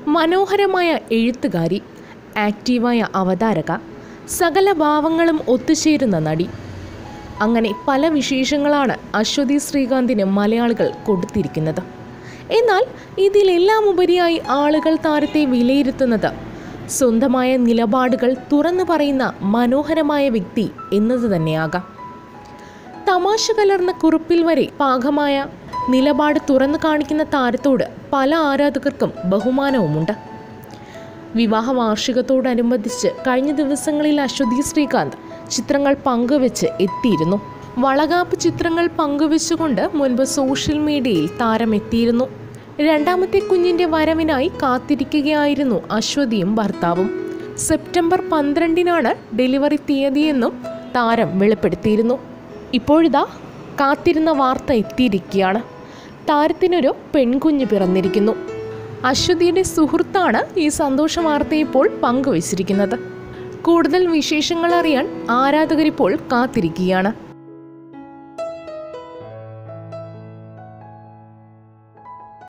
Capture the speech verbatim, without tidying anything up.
മനോഹരമായ എഴുത്തുകാരി, ആക്റ്റീവായ അവതാരക, സകല ഭാവങ്ങളും ഒത്തുചേരുന്ന നടി, അങ്ങനെ പല വിശേഷങ്ങളാണ് അശ്വതി ശ്രീകാന്തിന് മലയാളികൾ കൊടുത്തിരിക്കുന്നത്. എന്നാൽ ഇതിലെല്ലാം ഉപരിയായി ആളുകൾ താരത്തെ വിലയിരുത്തുന്നത് സ്വന്തമായ നിലപാടുകൾ തുറന്നു പറയുന്ന മനോഹരമായ വ്യക്തി എന്നത് തന്നെയാകാം. തമാശ കലർന്ന കുറിപ്പിൽ വരെ പാകമായ നിലപാട് തുറന്നു കാണിക്കുന്ന താരത്തോട് പല ആരാധകർക്കും ബഹുമാനവുമുണ്ട്. വിവാഹ വാർഷികത്തോടനുബന്ധിച്ച് കഴിഞ്ഞ ദിവസങ്ങളിൽ അശ്വതി ശ്രീകാന്ത് ചിത്രങ്ങൾ പങ്കുവെച്ച് എത്തിയിരുന്നു. വളകാപ്പ് ചിത്രങ്ങൾ പങ്കുവെച്ചുകൊണ്ട് മുൻപ് സോഷ്യൽ മീഡിയയിൽ താരം എത്തിയിരുന്നു. രണ്ടാമത്തെ കുഞ്ഞിൻ്റെ വരവിനായി കാത്തിരിക്കുകയായിരുന്നു അശ്വതിയും ഭർത്താവും. സെപ്റ്റംബർ പന്ത്രണ്ടിനാണ് ഡെലിവറി തീയതിയെന്നും താരം വെളിപ്പെടുത്തിയിരുന്നു. ഇപ്പോഴിതാ കാത്തിരുന്ന വാർത്ത എത്തിയിരിക്കുകയാണ്. താരത്തിനൊരു പെൺകുഞ്ഞ് പിറന്നിരിക്കുന്നു. അശ്വതിയുടെ സുഹൃത്താണ് ഈ സന്തോഷ വാർത്ത ഇപ്പോൾ പങ്കുവച്ചിരിക്കുന്നത്. കൂടുതൽ വിശേഷങ്ങൾ അറിയാൻ ആരാധകരിപ്പോൾ കാത്തിരിക്കുകയാണ്.